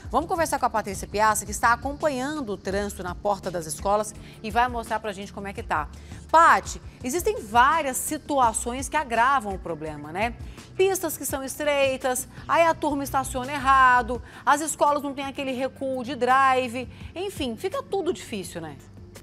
Vamos conversar com a Patrícia Piazza, que está acompanhando o trânsito na porta das escolas e vai mostrar pra gente como é que tá. Pati, existem várias situações que agravam o problema, né? Pistas que são estreitas, aí a turma estaciona errado, as escolas não têm aquele recuo de drive, enfim, fica tudo difícil, né?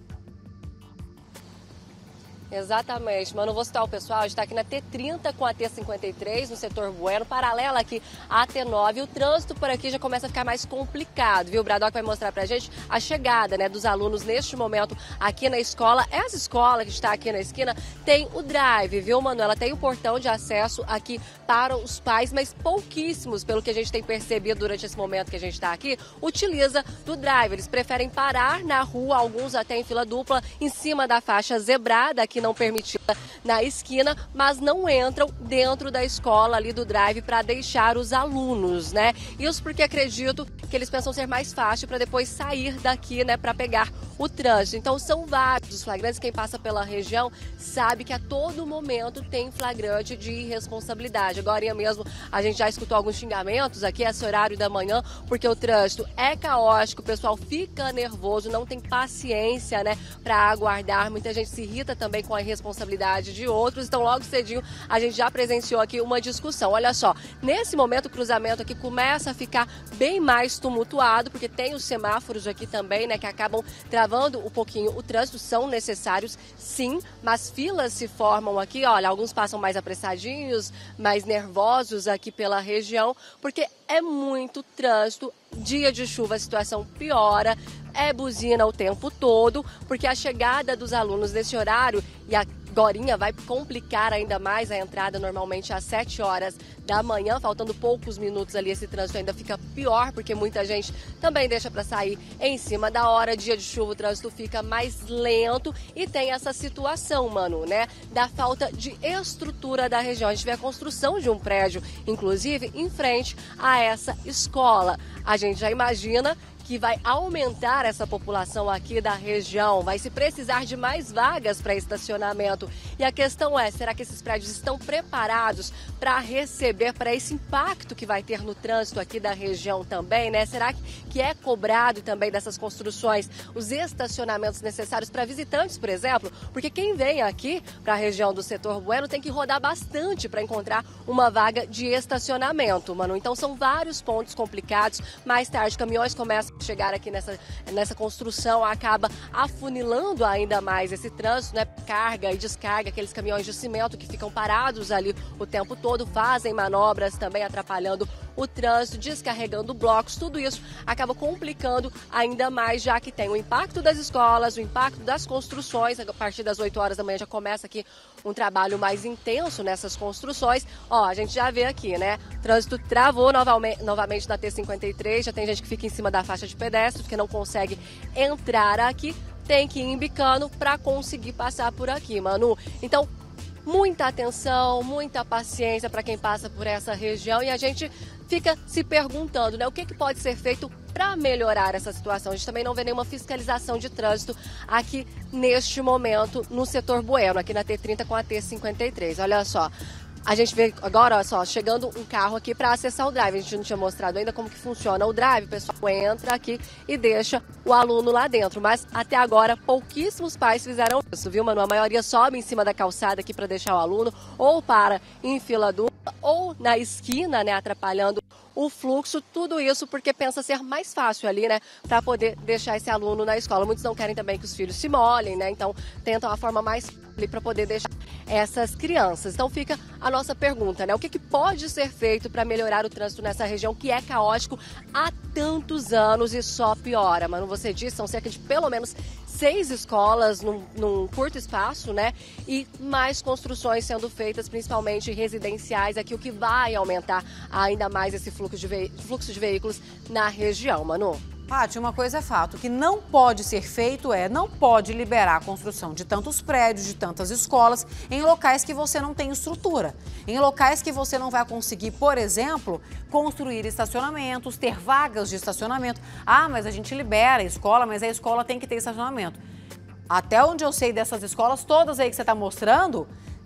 Exatamente, mano, vou citar o pessoal, a gente está aqui na T30 com a T53, no setor Bueno, paralela aqui à T9, e o trânsito por aqui já começa a ficar mais complicado, viu? O Bradock vai mostrar pra gente a chegada, né, dos alunos neste momento aqui na escola. Essa escola que está aqui na esquina tem o drive, viu, Manuela? Tem o portão de acesso aqui para os pais, mas pouquíssimos, pelo que a gente tem percebido durante esse momento que a gente está aqui, utiliza do drive. Eles preferem parar na rua, alguns até em fila dupla, em cima da faixa zebrada, aqui não permitida na esquina, mas não entram dentro da escola ali do drive para deixar os alunos, né? Isso porque acredito que eles pensam ser mais fácil para depois sair daqui, né, para pegar o trânsito. Então são vários os flagrantes, quem passa pela região sabe que a todo momento tem flagrante de irresponsabilidade. Agora mesmo a gente já escutou alguns xingamentos aqui, esse horário da manhã, porque o trânsito é caótico, o pessoal fica nervoso, não tem paciência, né, para aguardar. Muita gente se irrita também com a irresponsabilidade de outros. Então logo cedinho a gente já presenciou aqui uma discussão. Olha só, nesse momento o cruzamento aqui começa a ficar bem mais tumultuado, porque tem os semáforos aqui também, né, que acabam travando um pouquinho o trânsito. São necessários sim, mas filas se formam aqui, olha, alguns passam mais apressadinhos, mais nervosos aqui pela região, porque é muito trânsito. Dia de chuva a situação piora, é buzina o tempo todo, porque a chegada dos alunos nesse horário e a Gorinha vai complicar ainda mais a entrada normalmente às 7 horas da manhã, faltando poucos minutos ali, esse trânsito ainda fica pior, porque muita gente também deixa para sair em cima da hora. Dia de chuva o trânsito fica mais lento e tem essa situação, Manu, né, da falta de estrutura da região. A gente vê a construção de um prédio, inclusive, em frente a essa escola. A gente já imagina que vai aumentar essa população aqui da região, vai se precisar de mais vagas para estacionamento. E a questão é, será que esses prédios estão preparados para receber, para esse impacto que vai ter no trânsito aqui da região também, né? Será que é cobrado também dessas construções os estacionamentos necessários para visitantes, por exemplo? Porque quem vem aqui para a região do setor Bueno tem que rodar bastante para encontrar uma vaga de estacionamento, Manu. Então são vários pontos complicados. Mais tarde, caminhões começam chegar aqui nessa construção, acaba afunilando ainda mais esse trânsito, né? Carga e descarga, aqueles caminhões de cimento que ficam parados ali o tempo todo, fazem manobras também atrapalhando o trânsito, descarregando blocos. Tudo isso acaba complicando ainda mais, já que tem o impacto das escolas, o impacto das construções. A partir das 8 horas da manhã já começa aqui um trabalho mais intenso nessas construções. Ó, a gente já vê aqui, né? O trânsito travou novamente na T53, já tem gente que fica em cima da faixa de pedestre, porque não consegue entrar aqui, tem que ir embicando para conseguir passar por aqui, Manu. Então, muita atenção, muita paciência para quem passa por essa região, e a gente fica se perguntando, né, o que pode ser feito para melhorar essa situação. A gente também não vê nenhuma fiscalização de trânsito aqui neste momento no setor Bueno, aqui na T30 com a T53. Olha só. A gente vê agora, olha só, chegando um carro aqui para acessar o drive. A gente não tinha mostrado ainda como que funciona o drive. O pessoal entra aqui e deixa o aluno lá dentro. Mas até agora, pouquíssimos pais fizeram isso, viu, Manu? A maioria sobe em cima da calçada aqui para deixar o aluno, ou para em fila dupla, ou na esquina, né, atrapalhando o fluxo. Tudo isso porque pensa ser mais fácil ali, né, para poder deixar esse aluno na escola. Muitos não querem também que os filhos se molhem, né? Então tentam a forma mais ali para poder deixar essas crianças. Então fica a nossa pergunta, né? O que pode ser feito para melhorar o trânsito nessa região que é caótico há tantos anos e só piora? Mano, você disse, são cerca de pelo menos 6 escolas num curto espaço, né? E mais construções sendo feitas, principalmente residenciais, aqui, o que vai aumentar ainda mais esse fluxo de veículos na região, Manu. Paty, uma coisa é fato, o que não pode ser feito não pode liberar a construção de tantos prédios, de tantas escolas, em locais que você não tem estrutura. Em locais que você não vai conseguir, por exemplo, construir estacionamentos, ter vagas de estacionamento. Ah, mas a gente libera a escola, mas a escola tem que ter estacionamento. Até onde eu sei dessas escolas, todas aí que você está mostrando,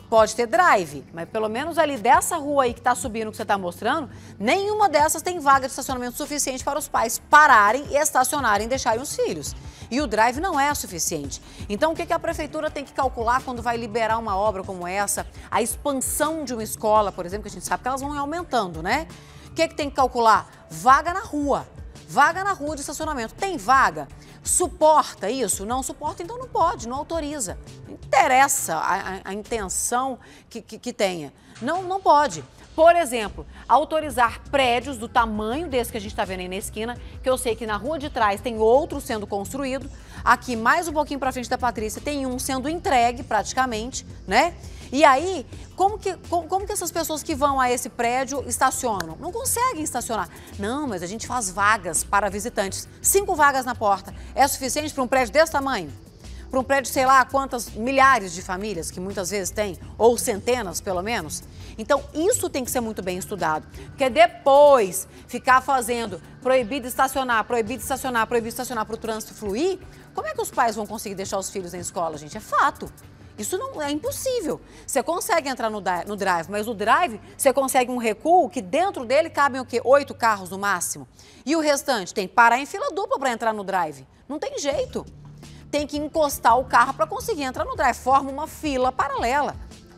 Pode ter drive, mas pelo menos ali dessa rua aí que está subindo, que você está mostrando, nenhuma dessas tem vaga de estacionamento suficiente para os pais pararem e estacionarem e deixarem os filhos. E o drive não é suficiente. Então, o que a prefeitura tem que calcular quando vai liberar uma obra como essa? A expansão de uma escola, por exemplo, que a gente sabe que elas vão aumentando, né? O que tem que calcular? Vaga na rua. Vaga na rua de estacionamento. Tem vaga? Suporta isso? Não suporta, então não pode, não autoriza. Não interessa a intenção que tenha. Não pode. Por exemplo, autorizar prédios do tamanho desse que a gente está vendo aí na esquina, que eu sei que na rua de trás tem outro sendo construído. Aqui, mais um pouquinho para frente da Patrícia, tem um sendo entregue praticamente, né? E aí, como que essas pessoas que vão a esse prédio estacionam? Não conseguem estacionar. Não, mas a gente faz vagas para visitantes. 5 vagas na porta. É suficiente para um prédio desse tamanho? Para um prédio, sei lá, quantas milhares de famílias que muitas vezes tem, ou centenas, pelo menos. Então, isso tem que ser muito bem estudado. Porque depois, ficar fazendo proibido estacionar para o trânsito fluir, como é que os pais vão conseguir deixar os filhos na escola, gente? É fato. Isso não é impossível. Você consegue entrar no drive, mas o drive você consegue um recuo que dentro dele cabem o quê? 8 carros no máximo. E o restante tem que parar em fila dupla para entrar no drive. Não tem jeito. Tem que encostar o carro para conseguir entrar no drive. Forma uma fila paralela.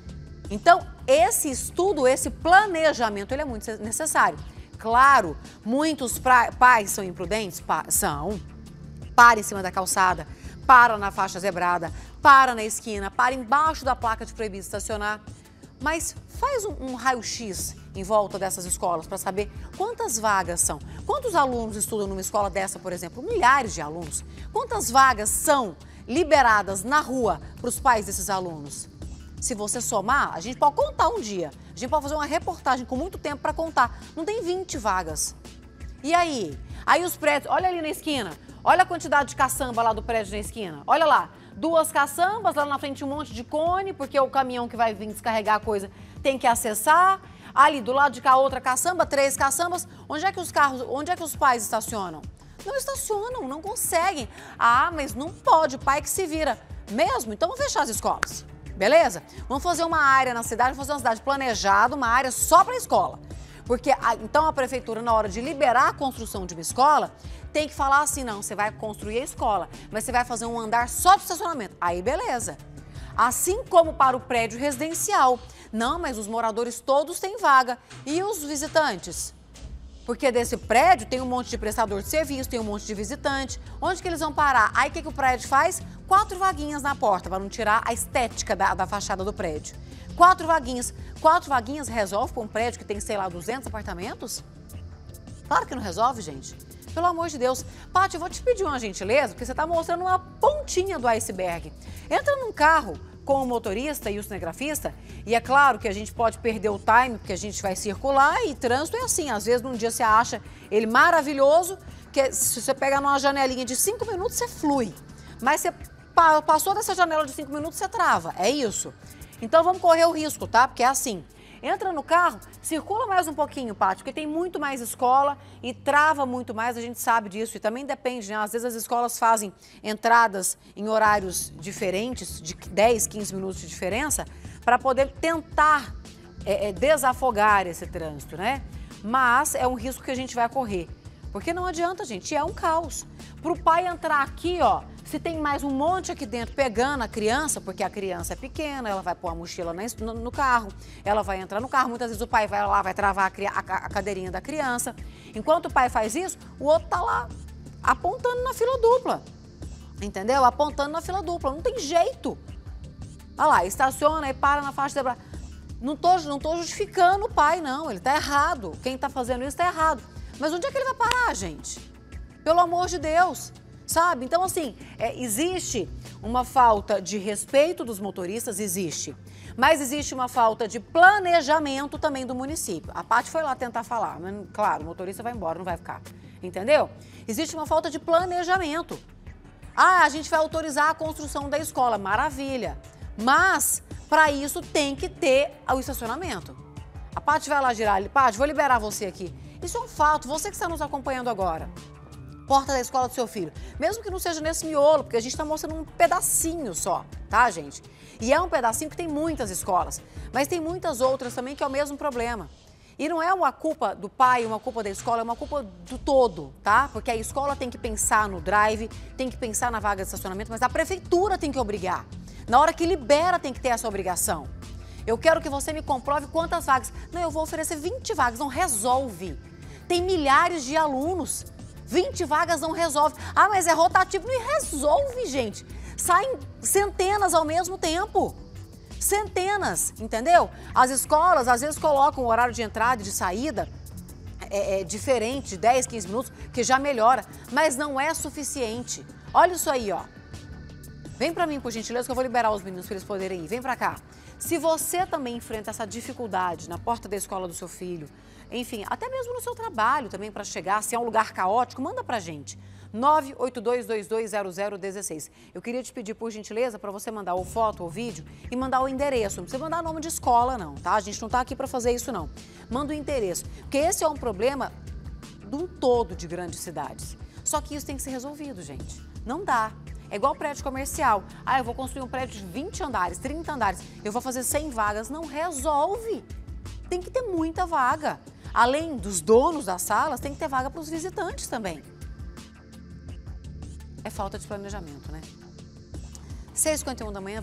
Então, esse estudo, esse planejamento, ele é muito necessário. Claro, muitos pais são imprudentes? São. Para em cima da calçada, para na faixa zebrada, para na esquina, para embaixo da placa de proibido estacionar. Mas faz um raio-x em volta dessas escolas para saber quantas vagas são. Quantos alunos estudam numa escola dessa, por exemplo? Milhares de alunos. Quantas vagas são liberadas na rua para os pais desses alunos? Se você somar, a gente pode contar um dia. A gente pode fazer uma reportagem com muito tempo para contar. Não tem 20 vagas. E aí? Aí os prédios, olha ali na esquina. Olha a quantidade de caçamba lá do prédio na esquina. Olha lá, 2 caçambas, lá na frente um monte de cone, porque o caminhão que vai vir descarregar a coisa tem que acessar. Ali do lado de cá outra caçamba, 3 caçambas. Onde é que os pais estacionam? Não estacionam, não conseguem. Ah, mas não pode, o pai que se vira. Mesmo? Então vamos fechar as escolas, beleza? Vamos fazer uma área na cidade, vamos fazer uma cidade planejada, uma área só para a escola. Porque então a prefeitura, na hora de liberar a construção de uma escola, tem que falar assim, não, você vai construir a escola, mas você vai fazer um andar só de estacionamento. Aí beleza. Assim como para o prédio residencial. Não, mas os moradores todos têm vaga. E os visitantes? Porque desse prédio tem um monte de prestador de serviço, tem um monte de visitante. Onde que eles vão parar? Aí o que o prédio faz? 4 vaguinhas na porta, para não tirar a estética da fachada do prédio. 4 vaguinhas. 4 vaguinhas resolve para um prédio que tem, sei lá, 200 apartamentos? Claro que não resolve, gente. Pelo amor de Deus. Paty, eu vou te pedir uma gentileza, porque você está mostrando uma pontinha do iceberg. Entra num carro com o motorista e o cinegrafista, e é claro que a gente pode perder o time, porque a gente vai circular, e trânsito é assim, às vezes num dia você acha ele maravilhoso, que se você pegar numa janelinha de 5 minutos, você flui. Mas você passou dessa janela de 5 minutos, você trava, é isso. Então vamos correr o risco, tá? Porque é assim. Entra no carro, circula mais um pouquinho, Paty, porque tem muito mais escola e trava muito mais, a gente sabe disso. E também depende, né? Às vezes as escolas fazem entradas em horários diferentes, de 10, 15 minutos de diferença, para poder tentar desafogar esse trânsito, né? Mas é um risco que a gente vai correr. Porque não adianta, gente, é um caos. Para o pai entrar aqui, ó, se tem mais um monte aqui dentro pegando a criança, porque a criança é pequena, ela vai pôr a mochila no carro, ela vai entrar no carro, muitas vezes o pai vai lá, vai travar a cadeirinha da criança. Enquanto o pai faz isso, o outro tá lá apontando na fila dupla, entendeu? Apontando na fila dupla, não tem jeito. Olha lá, estaciona e para na faixa zebra. Não tô justificando o pai, não, ele tá errado. Quem tá fazendo isso tá errado. Mas onde é que ele vai parar, gente? Pelo amor de Deus, sabe? Então, assim, existe uma falta de respeito dos motoristas, existe. Mas existe uma falta de planejamento também do município. A Paty foi lá tentar falar, mas, claro, o motorista vai embora, não vai ficar. Entendeu? Existe uma falta de planejamento. Ah, a gente vai autorizar a construção da escola, maravilha. Mas, para isso, tem que ter o estacionamento. A Paty vai lá girar ali. Paty, vou liberar você aqui. Isso é um fato, você que está nos acompanhando agora. porta da escola do seu filho. Mesmo que não seja nesse miolo, porque a gente está mostrando um pedacinho só, tá, gente? E é um pedacinho que tem muitas escolas, mas tem muitas outras também que é o mesmo problema. E não é uma culpa do pai, uma culpa da escola, é uma culpa do todo, tá? Porque a escola tem que pensar no drive, tem que pensar na vaga de estacionamento, mas a prefeitura tem que obrigar. Na hora que libera, tem que ter essa obrigação. Eu quero que você me comprove quantas vagas. Não, eu vou oferecer 20 vagas, não resolve. Tem milhares de alunos, 20 vagas não resolve. Ah, mas é rotativo, não resolve, gente. Saem centenas ao mesmo tempo. Centenas, entendeu? As escolas, às vezes, colocam o horário de entrada e de saída diferente, 10, 15 minutos, que já melhora, mas não é suficiente. Olha isso aí, ó. Vem pra mim, por gentileza, que eu vou liberar os meninos para eles poderem ir. Vem pra cá. Se você também enfrenta essa dificuldade na porta da escola do seu filho, enfim, até mesmo no seu trabalho também para chegar, se é um lugar caótico, manda pra gente. 982220016. Eu queria te pedir, por gentileza, para você mandar ou foto ou vídeo e mandar o endereço. Não precisa mandar nome de escola, não, tá? A gente não tá aqui para fazer isso, não. Manda o endereço, porque esse é um problema de um todo de grandes cidades. Só que isso tem que ser resolvido, gente. Não dá. É igual prédio comercial. Ah, eu vou construir um prédio de 20 andares, 30 andares. Eu vou fazer 100 vagas. Não resolve. Tem que ter muita vaga. Além dos donos das salas, tem que ter vaga para os visitantes também. É falta de planejamento, né? 6h51 da manhã.